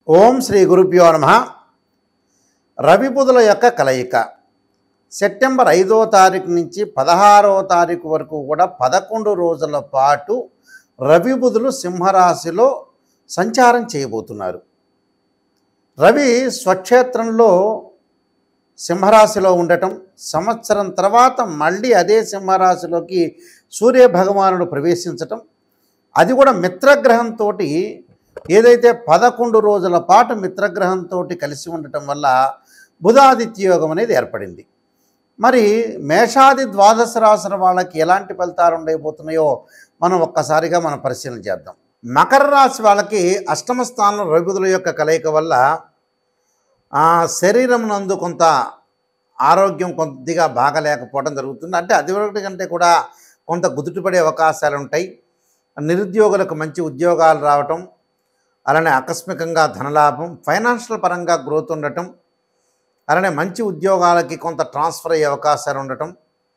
ఓం శ్రీ గురుభ్యో నమః. రవి బుధుల యొక్క కలయిక సెప్టెంబర్ 5వ తారీఖు నుంచి 16వ తారీఖు వరకు కూడా 11 రోజుల పాటు రవి బుధులు సింహరాశిలో సంచారం చేయబోతున్నారు. రవి స్వక్షేత్రంలో సింహరాశిలో ఉండటం, సంవత్సరం తర్వాత మళ్ళీ అదే సింహరాశిలోకి సూర్యభగవానుడు ప్రవేశించటం, అది కూడా మిత్రగ్రహంతో ఏదైతే 11 రోజుల పాటు మిత్రగ్రహంతో కలిసి ఉండటం వల్ల బుధాదిత్య యోగం అనేది ఏర్పడింది. మరి మేషాది ద్వాదశ రాశుల వాళ్ళకి ఎలాంటి ఫలితాలు ఉండబోతున్నాయో మనం ఒక్కసారిగా పరిశీలన చేద్దాం. మకర రాశి వాళ్ళకి అష్టమ స్థానంలో రవి బుధుల యొక్క కలయిక వల్ల శరీరం నందు కొంత ఆరోగ్యం కొద్దిగా బాగలేకపోవడం జరుగుతుంది. అంటే అదివరకటి కంటే కూడా కొంత గుదుటిపడే అవకాశాలు ఉంటాయి. నిరుద్యోగులకు మంచి ఉద్యోగాలు రావటం, అలానే ఆకస్మికంగా ధనలాభం, ఫైనాన్షియల్ పరంగా గ్రోత్ ఉండటం, అలానే మంచి ఉద్యోగాలకి కొంత ట్రాన్స్ఫర్ అయ్యే అవకాశాలు ఉండటం,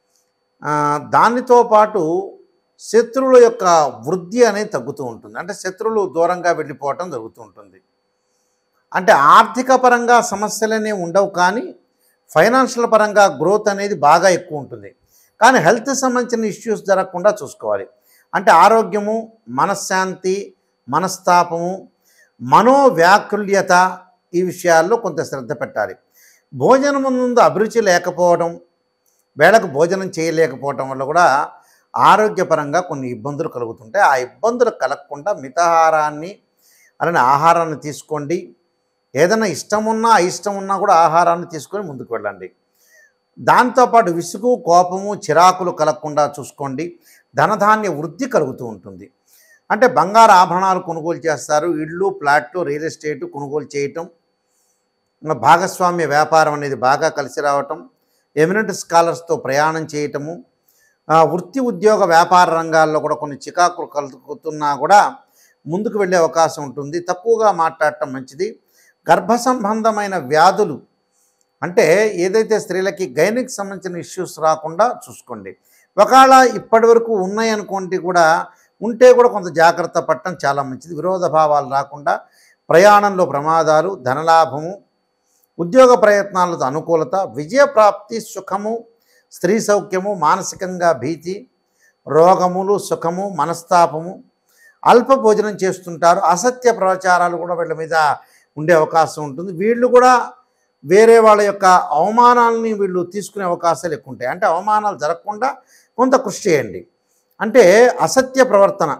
దానితో పాటు శత్రువుల యొక్క వృద్ధి అనేది తగ్గుతూ ఉంటుంది. అంటే శత్రువులు దూరంగా వెళ్ళిపోవటం జరుగుతూ ఉంటుంది. అంటే ఆర్థిక పరంగా సమస్యలనే ఉండవు, కానీ ఫైనాన్షియల్ పరంగా గ్రోత్ అనేది బాగా ఎక్కువ ఉంటుంది. కానీ హెల్త్ సంబంధించిన ఇష్యూస్ జరగకుండా చూసుకోవాలి. అంటే ఆరోగ్యము, మనశ్శాంతి, మనస్తాపము, మనోవ్యాకుల్యత, ఈ విషయాల్లో కొంత శ్రద్ధ పెట్టాలి. భోజనం ముందు అభిరుచి లేకపోవడం, వేళకు భోజనం చేయలేకపోవడం వల్ల కూడా ఆరోగ్యపరంగా కొన్ని ఇబ్బందులు కలుగుతుంటాయి. ఆ ఇబ్బందులు కలగకుండా మితాహారాన్ని, అలానే ఆహారాన్ని తీసుకోండి. ఏదైనా ఇష్టమున్నా అయిష్టమున్నా కూడా ఆహారాన్ని తీసుకొని ముందుకు వెళ్ళండి. దాంతోపాటు విసుగు, కోపము, చిరాకులు కలగకుండా చూసుకోండి. ధనధాన్య వృద్ధి కలుగుతూ ఉంటుంది. అంటే బంగారు ఆభరణాలు కొనుగోలు చేస్తారు, ఇళ్ళు, ప్లాట్లు, రియల్ ఎస్టేటు కొనుగోలు చేయటం, భాగస్వామ్య వ్యాపారం అనేది బాగా కలిసి రావటం, ఎమినెంట్ స్కాలర్స్తో ప్రయాణం చేయటము, వృత్తి ఉద్యోగ వ్యాపార రంగాల్లో కూడా కొన్ని చికాకులు కలుగుతున్నా కూడా ముందుకు వెళ్ళే అవకాశం ఉంటుంది. తక్కువగా మాట్లాడటం మంచిది. గర్భ సంబంధమైన వ్యాధులు, అంటే ఏదైతే స్త్రీలకి గైనిక్ సంబంధించిన ఇష్యూస్ రాకుండా చూసుకోండి. ఒకవేళ ఇప్పటి వరకు ఉన్నాయనుకోండి కూడా ఉంటే కూడా కొంత జాగ్రత్త పడటం చాలా మంచిది. విరోధ భావాలు రాకుండా, ప్రయాణంలో ప్రమాదాలు, ధనలాభము, ఉద్యోగ ప్రయత్నాలతో అనుకూలత, విజయప్రాప్తి, సుఖము, స్త్రీ సౌఖ్యము, మానసికంగా భీతి, రోగములు, సుఖము, మనస్తాపము, అల్ప భోజనం చేస్తుంటారు. అసత్య ప్రచారాలు కూడా వీళ్ళ మీద ఉండే అవకాశం ఉంటుంది. వీళ్ళు కూడా వేరే వాళ్ళ యొక్క అవమానాలని వీళ్ళు తీసుకునే అవకాశాలు ఎక్కువ ఉంటాయి. అంటే అవమానాలు జరగకుండా కొంత కృషి చేయండి. అంటే అసత్య ప్రవర్తన,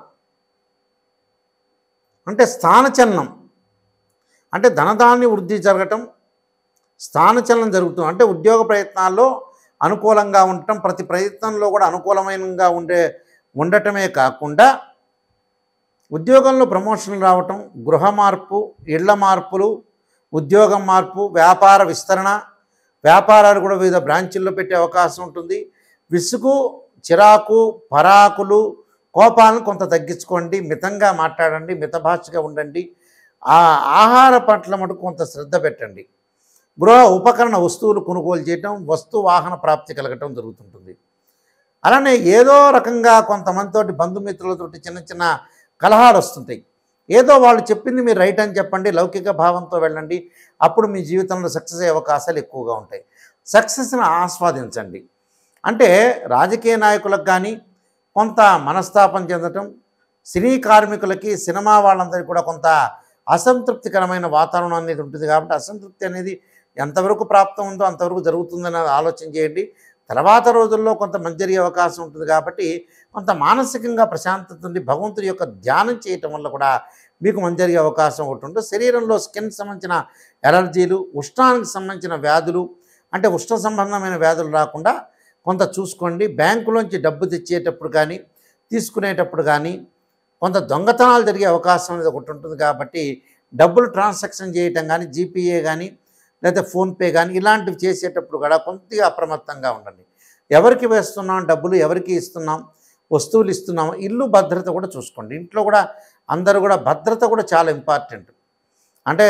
అంటే స్థానచలనం, అంటే ధనధాన్య వృద్ధి జరగటం, స్థానచలనం జరుగుతుంది. అంటే ఉద్యోగ ప్రయత్నాల్లో అనుకూలంగా ఉండటం, ప్రతి ప్రయత్నంలో కూడా అనుకూలమైనగా ఉండటమే కాకుండా ఉద్యోగంలో ప్రమోషన్లు రావటం, గృహ మార్పు, ఇళ్ల మార్పులు, ఉద్యోగం మార్పు, వ్యాపార విస్తరణ, వ్యాపారాలు కూడా వివిధ బ్రాంచుల్లో పెట్టే అవకాశం ఉంటుంది. విసుగు, చిరాకు, పరాకులు, కోపాలను కొంత తగ్గించుకోండి. మితంగా మాట్లాడండి, మితభాషగా ఉండండి. ఆహార పట్ల మటుకు కొంత శ్రద్ధ పెట్టండి. గృహ ఉపకరణ వస్తువులు కొనుగోలు చేయటం, వస్తు వాహన ప్రాప్తి కలగటం జరుగుతుంటుంది. అలానే ఏదో రకంగా కొంతమందితోటి బంధుమిత్రులతోటి చిన్న చిన్న కలహాలు వస్తుంటాయి. ఏదో వాళ్ళు చెప్పింది మీరు రైట్ అని చెప్పండి, లౌకిక భావంతో వెళ్ళండి. అప్పుడు మీ జీవితంలో సక్సెస్ అయ్యే అవకాశాలు ఎక్కువగా ఉంటాయి. సక్సెస్ని ఆస్వాదించండి. అంటే రాజకీయ నాయకులకు కానీ కొంత మనస్తాపం చెందటం, సినీ కార్మికులకి, సినిమా వాళ్ళందరికీ కూడా కొంత అసంతృప్తికరమైన వాతావరణం అనేది ఉంటుంది. కాబట్టి అసంతృప్తి అనేది ఎంతవరకు ప్రాప్తం ఉందో అంతవరకు జరుగుతుందని ఆలోచన చేయండి. తర్వాత రోజుల్లో కొంత మంచి జరిగే అవకాశం ఉంటుంది. కాబట్టి కొంత మానసికంగా ప్రశాంతత ఉంది. భగవంతుడి యొక్క ధ్యానం చేయటం వల్ల కూడా మీకు మంచి జరిగే అవకాశం ఒకటి ఉంటుంది. శరీరంలో స్కిన్ సంబంధించిన ఎలర్జీలు, ఉష్ణానికి సంబంధించిన వ్యాధులు, అంటే ఉష్ణ సంబంధమైన వ్యాధులు రాకుండా కొంత చూసుకోండి. బ్యాంకులోంచి డబ్బు తెచ్చేటప్పుడు కానీ తీసుకునేటప్పుడు కానీ కొంత దొంగతనాలు జరిగే అవకాశం అనేది ఒకటి ఉంటుంది. కాబట్టి డబ్బులు ట్రాన్సాక్షన్ చేయటం కానీ, జీపీఏ కానీ లేదా ఫోన్పే కానీ ఇలాంటివి చేసేటప్పుడు కూడా కొద్దిగా అప్రమత్తంగా ఉండండి. ఎవరికి వేస్తున్నాం డబ్బులు, ఎవరికి ఇస్తున్నాం, వస్తువులు ఇస్తున్నాం, ఇల్లు భద్రత కూడా చూసుకోండి. ఇంట్లో కూడా అందరూ కూడా భద్రత కూడా చాలా ఇంపార్టెంట్. అంటే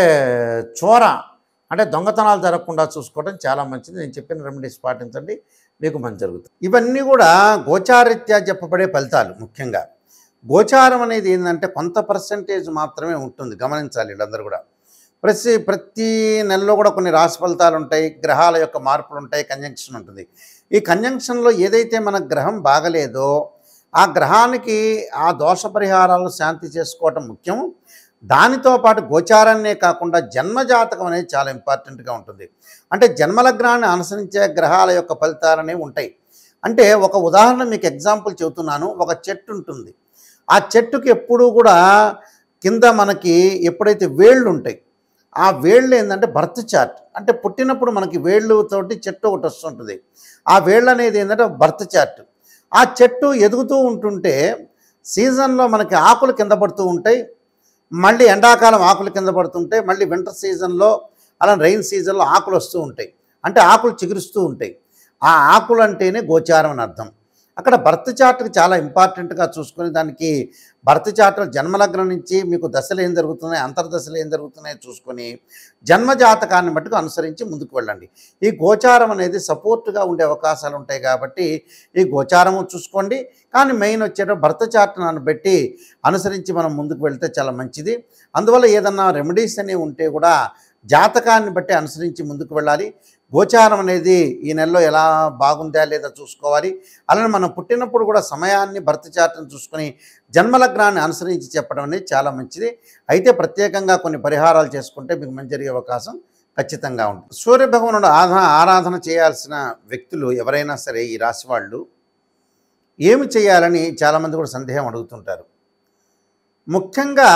అంటే దొంగతనాలు జరగకుండా చూసుకోవడం చాలా మంచిది. నేను చెప్పిన రెమెడీస్ పాటించండి, మీకు మంచి జరుగుతుంది. ఇవన్నీ కూడా గోచారీత్యా చెప్పబడే ఫలితాలు. ముఖ్యంగా గోచారం అనేది ఏంటంటే కొంత పర్సెంటేజ్ మాత్రమే ఉంటుంది, గమనించాలి వీళ్ళందరూ కూడా. ప్రతి నెలలో కూడా కొన్ని రాశి ఫలితాలు ఉంటాయి, గ్రహాల యొక్క మార్పులు ఉంటాయి, కంజంక్షన్ ఉంటుంది. ఈ కంజంక్షన్లో ఏదైతే మన గ్రహం బాగలేదో ఆ గ్రహానికి ఆ దోష పరిహారాలు శాంతి చేసుకోవటం ముఖ్యం. దానితో పాటు గోచారాన్నే కాకుండా జన్మజాతకం అనేది చాలా ఇంపార్టెంట్గా ఉంటుంది. అంటే జన్మలగ్నాన్ని అనుసరించే గ్రహాల యొక్క ఫలితాలనేవి ఉంటాయి. అంటే ఒక ఉదాహరణ మీకు ఎగ్జాంపుల్ చెబుతున్నాను. ఒక చెట్టు ఉంటుంది. ఆ చెట్టుకి ఎప్పుడూ కూడా కింద మనకి ఎప్పుడైతే వేళ్ళు ఉంటాయి, ఆ వేళ్ళు ఏంటంటే బర్త్ చార్ట్. అంటే పుట్టినప్పుడు మనకి వేళ్ళతోటి చెట్టు ఒకటి వస్తుంటుంది. ఆ వేళ్ళు అనేది ఏంటంటే బర్త్ చార్ట్. ఆ చెట్టు ఎదుగుతూ ఉంటుంటే సీజన్లో మనకి ఆకులు కింద పడుతూ ఉంటాయి, మళ్ళీ ఎండాకాలం ఆకులు కింద పడుతుంటాయి, మళ్ళీ వింటర్ సీజన్లో అలా రైన్ సీజన్లో ఆకులు వస్తూ ఉంటాయి. అంటే ఆకులు చిగురుస్తూ ఉంటాయి. ఆ ఆకులు అంటేనే గోచారం అని అర్థం. అక్కడ బర్త్ చార్ట్కి చాలా ఇంపార్టెంట్గా చూసుకొని దానికి బర్త్ చార్ట్లో జన్మలగ్నం నుంచి మీకు దశలు ఏం జరుగుతున్నాయి, అంతర్దశలు ఏం జరుగుతున్నాయో చూసుకొని జన్మజాతకాన్ని మట్టుకు అనుసరించి ముందుకు వెళ్ళండి. ఈ గోచారం అనేది సపోర్ట్గా ఉండే అవకాశాలు ఉంటాయి కాబట్టి ఈ గోచారము చూసుకోండి. కానీ మెయిన్ వచ్చేటప్పుడు బర్త్ చార్ట్ను బట్టి అనుసరించి మనం ముందుకు వెళ్తే చాలా మంచిది. అందువల్ల ఏదన్నా రెమెడీస్ అనేవి ఉంటే కూడా జాతకాన్ని బట్టి అనుసరించి ముందుకు వెళ్ళాలి. గోచారం అనేది ఈ నెలలో ఎలా బాగుందా లేదా చూసుకోవాలి. అలానే మనం పుట్టినప్పుడు కూడా సమయాన్ని బర్త్ చార్ట్ని చూసుకొని జన్మలగ్నాన్ని అనుసరించి చెప్పడం అనేది చాలా మంచిది. అయితే ప్రత్యేకంగా కొన్ని పరిహారాలు చేసుకుంటే మీకు మంచి జరిగే అవకాశం ఖచ్చితంగా ఉంటుంది. సూర్యభగవానుడు ఆరాధన చేయాల్సిన వ్యక్తులు ఎవరైనా సరే ఈ రాశి వాళ్ళు ఏమి చేయాలని చాలామంది కూడా సందేహం అడుగుతుంటారు. ముఖ్యంగా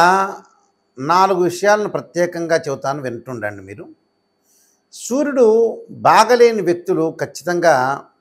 4 విషయాలను ప్రత్యేకంగా చెబుతాను, వింటుండండి మీరు. సూర్యుడు బాగలేని వ్యక్తులు ఖచ్చితంగా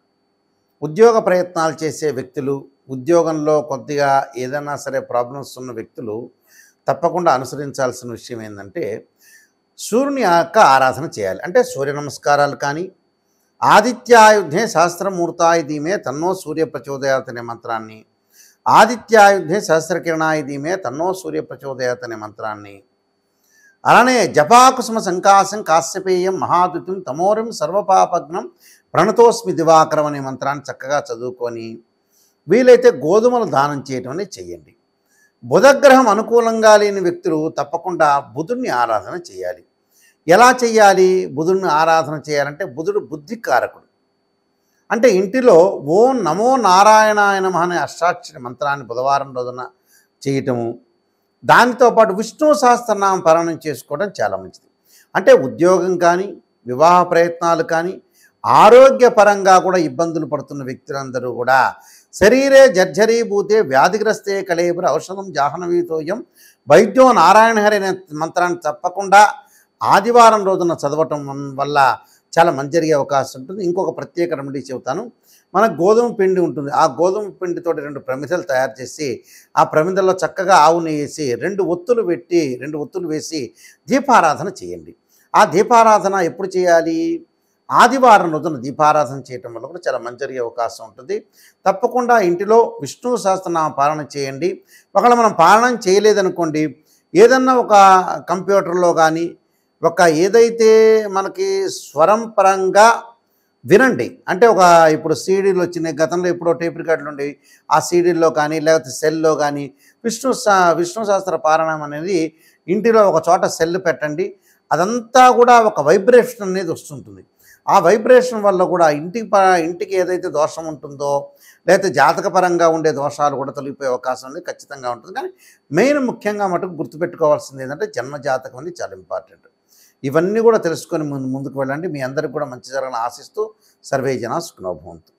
ఉద్యోగ ప్రయత్నాలు చేసే వ్యక్తులు, ఉద్యోగంలో కొద్దిగా ఏదైనా సరే ప్రాబ్లమ్స్ ఉన్న వ్యక్తులు తప్పకుండా అనుసరించాల్సిన విషయం ఏంటంటే సూర్యుని యొక్క ఆరాధన చేయాలి. అంటే సూర్య నమస్కారాలు కానీ, ఆదిత్యాయుధే సహస్రమూర్తాయ ధీమే తన్నో సూర్య ప్రచోదయాత్ అనే మంత్రాన్ని, ఆదిత్యాయుధే సహస్రకిరణాయ ధీమే తన్నో సూర్య ప్రచోదయాత్ అనే మంత్రాన్ని, అలానే జపాకుసుమ సంకాశం కాశ్యపేయం మహాదుతిం తమోరిం సర్వపాపగ్నం ప్రణతోస్మి దివాకరం అనే మంత్రాన్ని చక్కగా చదువుకొని వీలైతే గోధుమలు దానం చేయటం అనేది చెయ్యండి. బుధగ్రహం అనుకూలంగా లేని వ్యక్తులు తప్పకుండా బుధుడిని ఆరాధన చేయాలి. ఎలా చేయాలి? బుధుడిని ఆరాధన చేయాలంటే బుధుడు బుద్ధికారకుడు. అంటే ఇంటిలో ఓం నమో నారాయణాయ నమః అనే అష్టాక్షరి మంత్రాన్ని బుధవారం రోజున చేయటము, దానితో పాటు విష్ణు సహస్రనామ పారాయణం చేసుకోవడం చాలా మంచిది. అంటే ఉద్యోగం కానీ, వివాహ ప్రయత్నాలు కానీ, ఆరోగ్యపరంగా కూడా ఇబ్బందులు పడుతున్న వ్యక్తులందరూ కూడా శరీరే జర్జరీభూతే వ్యాధిగ్రస్తే కళేబర ఔషధం జాహ్నవీతోయం వైద్యో నారాయణ హరి అనే మంత్రాన్ని తప్పకుండా ఆదివారం రోజున చదవటం వల్ల చాలా మంచి జరిగే అవకాశం ఉంటుంది. ఇంకొక ప్రత్యేక రెమెడీ చెబుతాను. మనకు గోధుమ పిండి ఉంటుంది. ఆ గోధుమ పిండితో 2 ప్రమిదలు తయారు చేసి ఆ ప్రమిదల్లో చక్కగా ఆవు నెయ్యి వేసి 2 ఒత్తులు వేసి దీపారాధన చేయండి. ఆ దీపారాధన ఎప్పుడు చేయాలి? ఆదివారం రోజున దీపారాధన చేయటం వల్ల కూడా చాలా మంచి జరిగే అవకాశం ఉంటుంది. తప్పకుండా ఇంటిలో విష్ణు సహస్రనామ పారాయణ చేయండి. ఒకవేళ మనం పారాయణం చేయలేదనుకోండి, ఏదన్నా ఒక కంప్యూటర్లో కానీ ఏదైతే మనకి స్వరం పరంగా వినండి. అంటే ఇప్పుడు సీడీలు వచ్చినాయి, గతంలో ఎప్పుడో టేప్ రికార్డులు ఉండేవి, ఆ సీడీల్లో కానీ లేకపోతే సెల్లో కానీ విష్ణు సహస్ర పారాయణం అనేది ఇంటిలో ఒక చోట సెల్ పెట్టండి. అదంతా కూడా ఒక వైబ్రేషన్ అనేది వస్తుంటుంది. ఆ వైబ్రేషన్ వల్ల కూడా ఇంటికి ఏదైతే దోషం ఉంటుందో లేకపోతే జాతకపరంగా ఉండే దోషాలు కూడా తొలగిపోయే అవకాశం అనేది ఖచ్చితంగా ఉంటుంది. కానీ మెయిన్ ముఖ్యంగా మటుకు గుర్తుపెట్టుకోవాల్సింది ఏంటంటే జన్మజాతకం అనేది చాలా ఇంపార్టెంట్. ఇవన్నీ కూడా తెలుసుకొని ముందుకు వెళ్ళండి. మీ అందరికీ కూడా మంచి జరగాలని ఆశిస్తూ సర్వే జనా సుఖినో భవంతు.